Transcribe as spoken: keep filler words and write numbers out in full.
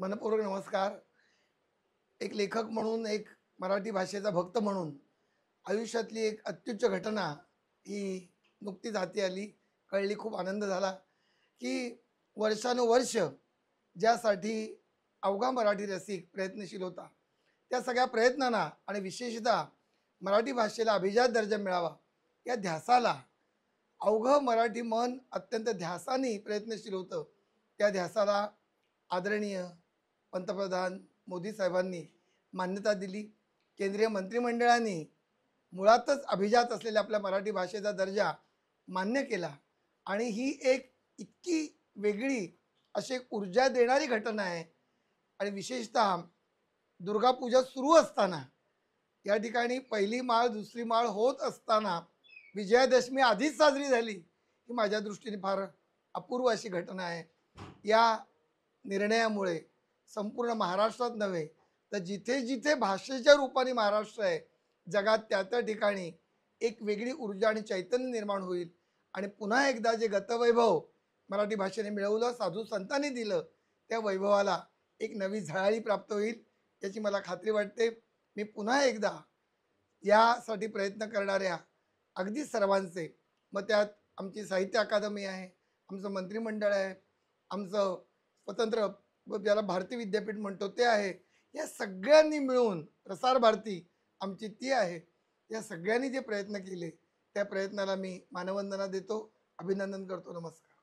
मनपूर्वक नमस्कार. एक लेखक म्हणून, एक मराठी भाषेचा भक्त म्हणून आयुष्यातली एक अत्युच्च घटना ही नुकतीच हाती आली, कळली. खूप आनंद झाला की वर्षानुवर्ष ज्यासाठी अवघा मराठी रसिक प्रयत्नशील होता, त्या सगळ्या प्रयत्नांना आणि विशेषतः मराठी भाषेला अभिजात दर्जा मिळावा या ध्यासाला अवघं मराठी मन अत्यंत ध्यासाने प्रयत्नशील होतं. त्या ध्यासाला आदरणीय पंतप्रधान मोदी साहेबांनी मान्यता दिली. केंद्रीय मंत्रिमंडळाने मुळातच अभिजात असलेल्या आपल्या मराठी भाषेचा दर्जा मान्य केला आणि ही एक इतकी वेगळी अशी एक ऊर्जा देणारी घटना आहे. आणि विशेषतः दुर्गापूजा सुरू असताना, या ठिकाणी पहिली माळ दुसरी माळ होत असताना विजयादशमी आधीच साजरी झाली, ही माझ्या दृष्टीने फार अपूर्व अशी घटना आहे. या निर्णयामुळे संपूर्ण महाराष्ट्रात नव्हे तर जिथे जिथे भाषेच्या रूपाने महाराष्ट्र आहे जगात, त्या त्या ठिकाणी एक वेगळी ऊर्जा आणि चैतन्य निर्माण होईल. आणि पुन्हा एकदा जे गतवैभव मराठी भाषेने मिळवलं, साधू संतांनी दिलं, त्या वैभवाला एक नवी झळाळी प्राप्त होईल याची मला खात्री वाटते. मी पुन्हा एकदा यासाठी प्रयत्न करणाऱ्या अगदी सर्वांचे, मग त्यात आमची साहित्य अकादमी आहे, आमचं मंत्रिमंडळ आहे, आमचं स्वतंत्र ज्याला भारती विद्यापीठ म्हणतो ते आहे, या सगळ्यांनी मिळून, प्रसार भारती आमची ती आहे, या सगळ्यांनी जे प्रयत्न केले त्या प्रयत्नाला मी मानवंदना देतो, अभिनंदन करतो. नमस्कार.